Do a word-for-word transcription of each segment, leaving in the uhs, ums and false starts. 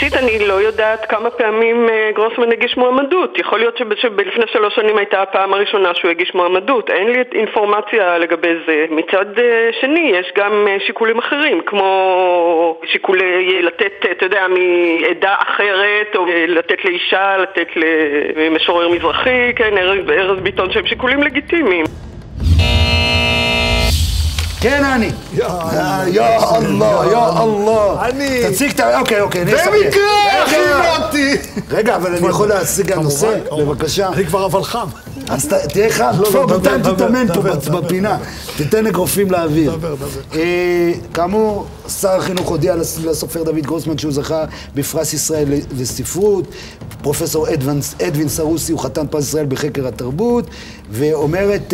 אישית אני לא יודעת כמה פעמים גרוסמן הגיש מועמדות. יכול להיות שבלפני שלוש שנים הייתה הפעם הראשונה שהוא הגיש מועמדות. אין לי אינפורמציה לגבי זה. מצד שני, יש גם שיקולים אחרים, כמו שיקולי לתת, אתה יודע, מעדה אחרת, או לתת לאישה, לתת למשורר מזרחי, כן, ארז ביטון, שהם שיקולים לגיטימיים. כן, אני. יא אללה, יא אללה. אני. תציג את ה... אוקיי, אוקיי, אני אספר. במקרה, אחי מוטי. רגע, אבל אני יכול להשיג הנושא, בבקשה. אני כבר אבל חם. אז תהיה חם, פה, בינתיים תתאמן פה בפינה. תתן אגרופים לאוויר. כאמור, שר החינוך הודיע לסופר דוד גרוסמן שהוא זכה בפרס ישראל לספרות. פרופסור אדווין סרוסי הוא חתן פרס ישראל בחקר התרבות, ואומרת,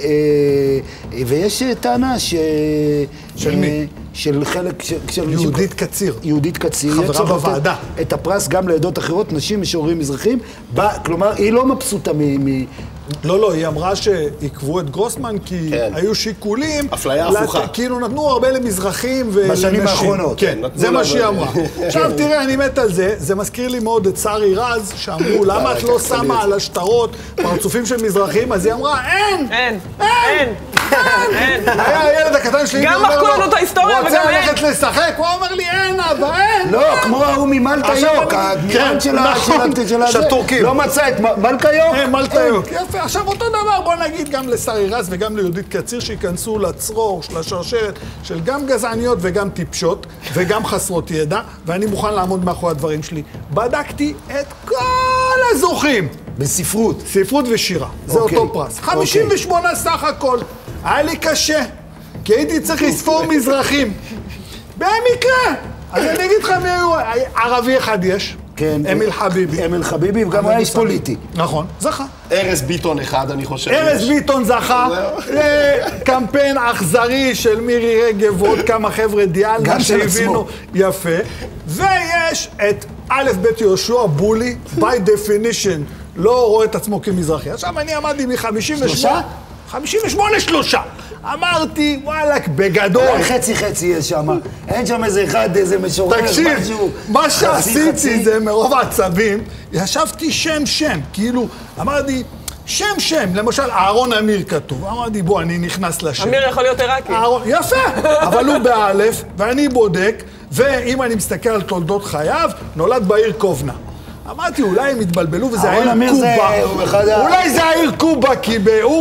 ויש טענה ש... של מי? של חלק... יהודית קציר. יהודית קציר. חברה בוועדה. את הפרס גם לעדות אחרות, נשים, משוררים מזרחים, כלומר, היא לא מבסוטה מ... לא, לא, היא אמרה שעקבו את גרוסמן כי היו שיקולים. אפליה הפוכה. כאילו נתנו הרבה למזרחים ולנשים. בשנים האחרונות. כן, זה מה שהיא אמרה. עכשיו תראה, אני מת על זה, זה מזכיר לי מאוד את שרי רז, שאמרו, למה את לא שמה על השטרות פרצופים של מזרחים? אז היא אמרה, אין! אין! אין! אין! היה הילד הקטן שלי, גם מחקו לנו את ההיסטוריה וגם אין! רוצה ללכת לשחק, הוא אומר לי, אין אבא, אין! לא, כמו ההוא ממלטה יוק, הדמיון של הטורקים. לא מצא את מלכה יוק? אין, מלטה יוק. יפה, עכשיו אותו דבר, בוא נגיד גם לשרי רז וגם ליהודית קציר שיכנסו לצרור של השרשרת של גם גזעניות וגם טיפשות וגם חסרות ידע, ואני מוכן לעמוד מאחורי הדברים שלי. בדקתי את כל הזוכים. בספרות? ספרות ושירה. זה אותו פרס. חמישים ושמונה סך הכל. היה לי קשה, כי הייתי צריך לספור מזרחים. במקרה! אז אני אגיד לך מי היו, ערבי אחד יש. כן. אמיל חביבי. אמיל חביבי, וגם היה איש פוליטי. נכון, זכה. ארז ביטון אחד, אני חושב. ארז ביטון זכה, קמפיין אכזרי של מירי רגב ועוד כמה חבר'ה דיאלנה שהבינו יפה. ויש את א' ב' יהושע בולי, by definition, לא רואה את עצמו כמזרחי. עכשיו אני עמדתי מ-חמישים ושמונה... חמישים ושמונה שלושה. אמרתי, וואלק, בגדול. חצי חצי יש שם. אין שם איזה אחד, איזה משורר, משהו. תקשיב, מה שעשיתי זה מרוב העצבים, ישבתי שם שם, כאילו, אמרתי, שם שם, למשל, אהרון אמיר כתוב. אמרתי, בוא, אני נכנס לשם. אמיר יכול להיות עיראקי. יפה, אבל הוא באלף, ואני בודק, ואם אני מסתכל על תולדות חייו, נולד בעיר קובנה. אמרתי, אולי הם התבלבלו וזה העיר קובה. אולי זה העיר קובה, כי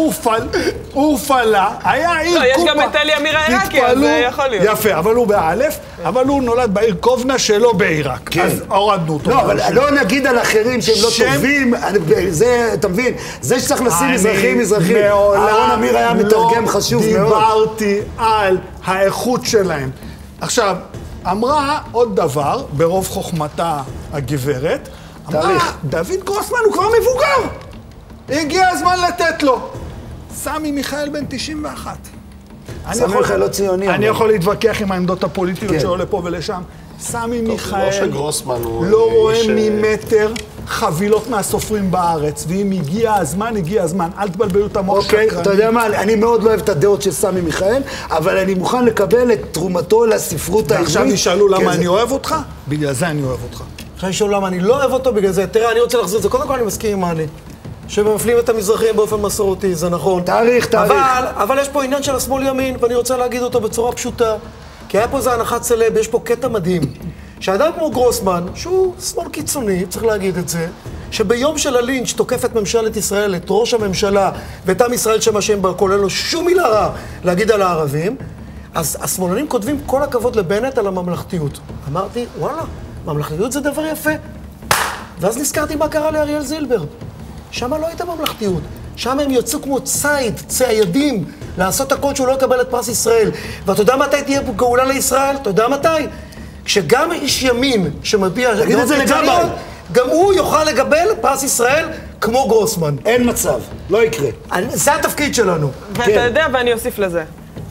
באורפלה היה עיר קובה. לא, יש גם את אלי אמיר העיראקי, אז זה יכול להיות. יפה, אבל הוא באלף, אבל הוא נולד בעיר קובנה שלא בעיראק. אז הורדנו אותו. לא, אבל לא נגיד על אחרים שהם לא טובים, זה, אתה מבין, זה שצריך לשים מזרחים מזרחים. אהרון אמיר היה מתרגם חשוב מאוד. דיברתי על האיכות שלהם. עכשיו, אמרה עוד דבר, ברוב חוכמתה הגברת, אמרה, דוד גרוסמן הוא כבר מבוגר. הגיע הזמן לתת לו. סמי מיכאל בן תשעים ואחת. סמי מיכאל לא ציוני. אני יכול להתווכח עם העמדות הפוליטיות שלו לפה ולשם. סמי מיכאל לא רואה ממטר חבילות מהסופרים בארץ, ואם הגיע הזמן, הגיע הזמן. אל תבלבלו את המוח שקרני. אוקיי, אתה יודע מה, אני מאוד לא אוהב את הדעות של סמי מיכאל, אבל אני מוכן לקבל את תרומתו לספרות העברית. ועכשיו ישאלו למה אני אוהב אותך? בגלל זה אני אוהב אותך. עכשיו ישאלו למה אני לא אוהב אותו בגלל זה. תראה, אני רוצה לחזור את זה. קודם כל אני מסכים עם אני. שמפלים את המזרחים באופן מסורתי, זה נכון. תאריך, תאריך. אבל, אבל יש פה עניין של השמאל ימין, ואני רוצה להגיד אותו בצורה פשוטה. כי היה פה איזה הנחת סלב, יש פה קטע מדהים. שאדם כמו גרוסמן, שהוא שמאל קיצוני, צריך להגיד את זה, שביום של הלינץ' תוקף את ממשלת ישראל, את ראש הממשלה, ואת עם ישראל שמשם בה, כולל לו שום מילה רע להגיד על הערבים, אז השמאלנים כותבים כל הכבוד לבנט על הממלכתיות. אמרתי, וואלה, ממלכתיות זה דבר יפה. ואז נזכרתי מה קרה לאריאל זילבר. שם לא הייתה ממלכתיות. שם הם יצאו כמו ציד, ציידים, לעשות הכל שהוא לא יקבל את פרס ישראל. ואתה יודע מתי תהיה גאולה לישראל? אתה יודע מתי? כשגם איש ימין שמביע... תגיד את זה לגמרי. גם הוא יוכל לקבל פרס ישראל כמו גרוסמן. אין מצב, לא יקרה. זה התפקיד שלנו. ואתה יודע, ואני אוסיף לזה.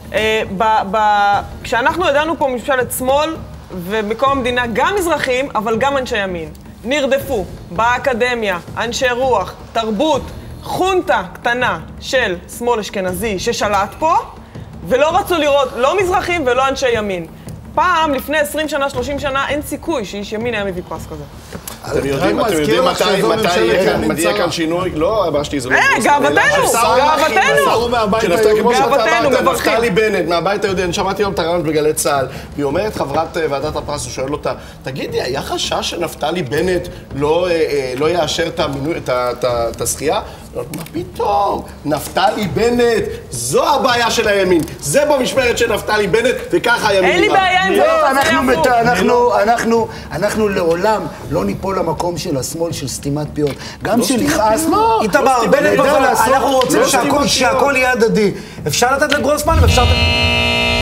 כשאנחנו ידענו פה ממשלת שמאל, ומקום המדינה גם מזרחים, אבל גם אנשי ימין. נרדפו באקדמיה, אנשי רוח, תרבות, חונטה קטנה של שמאל אשכנזי ששלט פה, ולא רצו לראות לא מזרחים ולא אנשי ימין. פעם, לפני עשרים שנה, שלושים שנה, אין סיכוי שאיש ימין היה מביא פרס כזה. אתם יודעים, אתם יודעים מתי יהיה כאן שינוי? לא, הבא שלי זה לא... אה, גאוותנו! גאוותנו! גאוותנו, מברכים. נפתלי בנט, מהבית היהודי, אני שמעתי היום את הרעיון בגלי צה"ל, והיא אומרת, חברת ועדת הפרס, הוא שואל אותה, תגידי, היה חשש שנפתלי בנט לא יאשר את הזכייה? מה פתאום? נפתלי בנט, זו הבעיה של הימין. זה במשמרת של נפתלי בנט, וככה הימין. אין לי בעיה עם זה, אנחנו לעולם לא ניפול למקום של השמאל של סתימת פיות. גם שנכעס... איתמר, בנט, אנחנו רוצים שהכל יהיה הדדי. אפשר לתת לגרוסמן ואפשר...